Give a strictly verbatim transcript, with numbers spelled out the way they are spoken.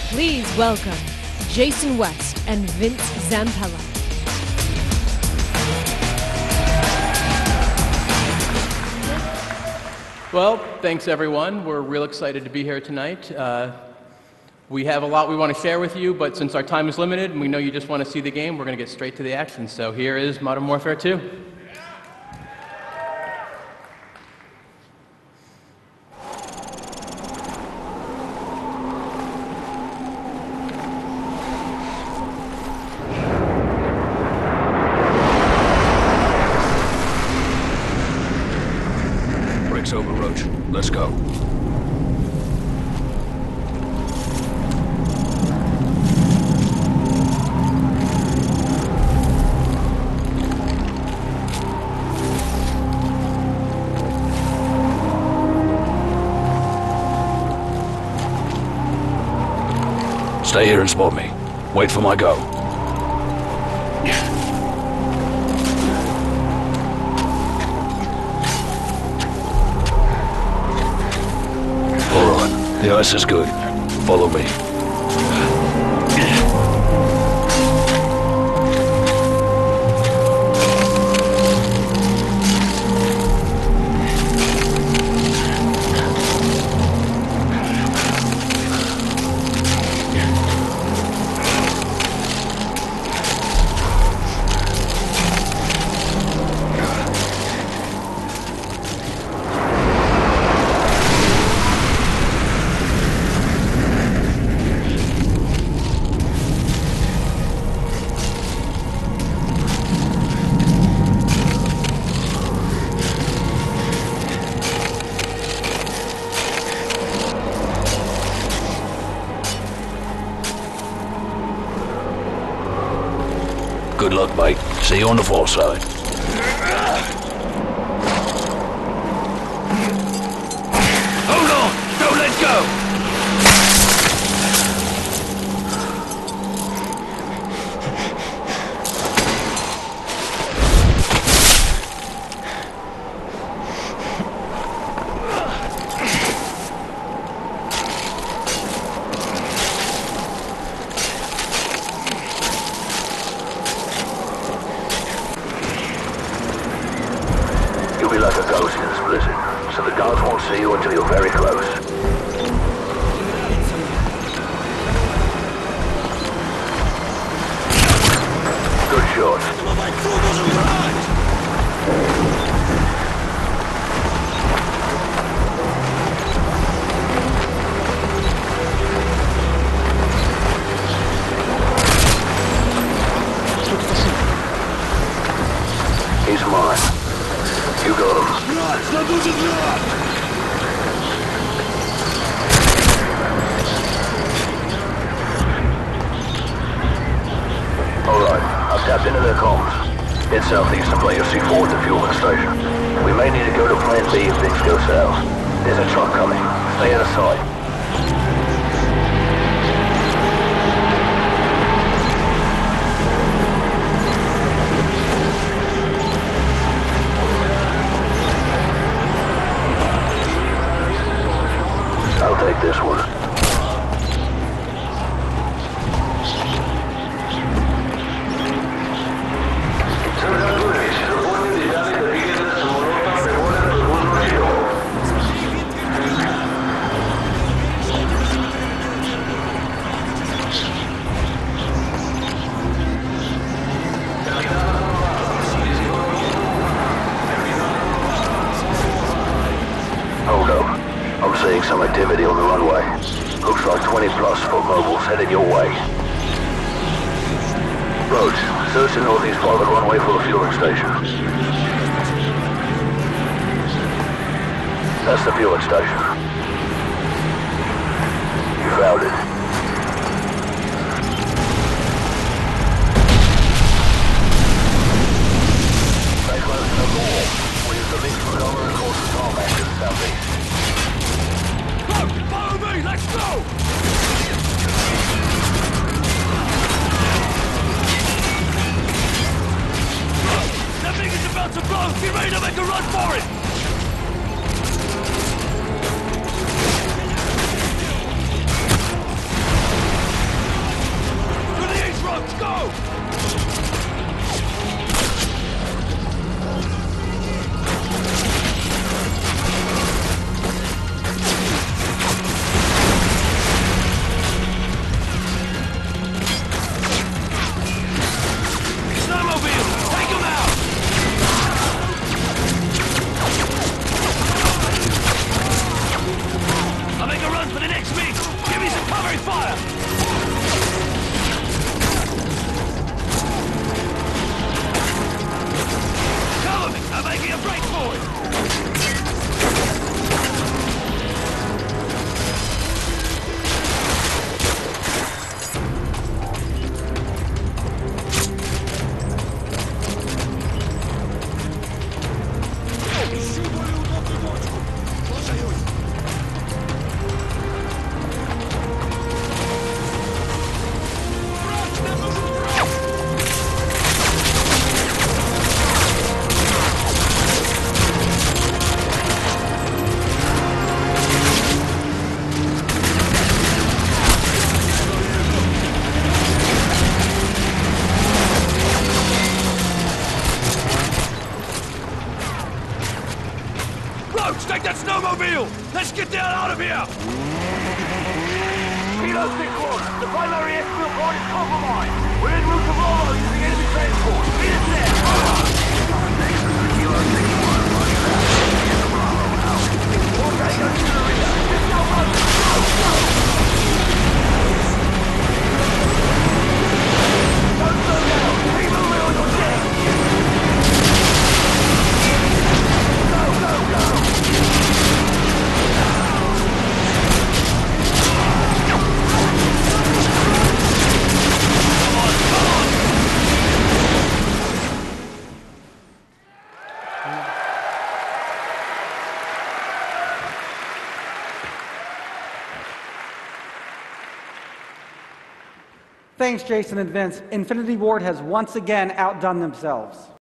Please welcome Jason West and Vince Zampella. Well, thanks everyone. We're real excited to be here tonight. Uh, we have a lot we want to share with you, but since our time is limited and we know you just want to see the game, we're going to get straight to the action. So here is Modern Warfare two. Over, Roach. Let's go. Stay here and spot me. Wait for my go. The ice is good. Follow me. Good luck, mate. See you on the far side. Hold on! Don't let go! You'll be like a ghost in this blizzard, so the guards won't see you until you're very close. Good shot. He's mine. You got him. Alright, I've tapped into their comms. Head southeast and play your C four at the fueling station. We may need to go to plan B if things go south. There's a truck coming. Stay out of sight. I'll take this one. Hold up. I'm seeing some activity on the runway. Looks like twenty plus foot mobiles headed your way. Roach, search the northeast part of the runway for the fueling station. That's the fueling station. You found it. Stay close to the wall. We'll use the lead for cover and course the tarmac to the southeast. Follow me! Let's go! That thing is about to blow! Get ready to make a run for it! It's me! Give me some covering fire! Cover me! I'm making a break for it! Take that snowmobile! Let's get down out of here! Kilo six one, the primary exfil point is compromised. We're en route to Volvo using enemy transport. Meet us there! Kilo six one, roger that. Bravo, out. Four Tango to the rear. Just go, run! Go, go! Don't slow down! Keep moving on your deck! Go, go, go! Thanks, Jason and Vince. Infinity Ward has once again outdone themselves.